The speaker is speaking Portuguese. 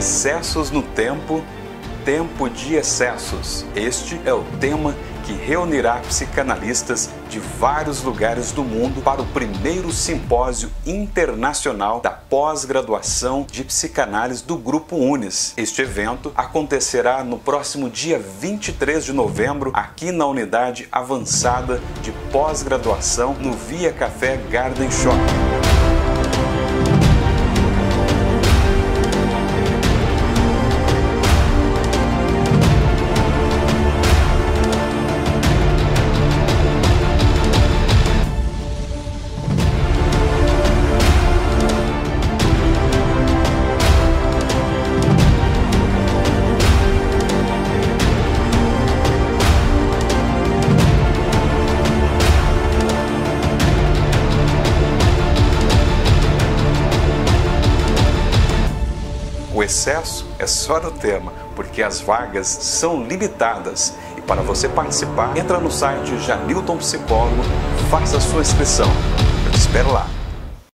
Excessos no tempo, tempo de excessos. Este é o tema que reunirá psicanalistas de vários lugares do mundo para o primeiro simpósio internacional da pós-graduação de psicanálise do Grupo Unis. Este evento acontecerá no próximo dia 23 de novembro, aqui na unidade avançada de pós-graduação no Via Café Garden Shopping. O excesso é só no tema, porque as vagas são limitadas. E para você participar, entra no site Janilton Psicólogo, faça a sua inscrição. Eu te espero lá.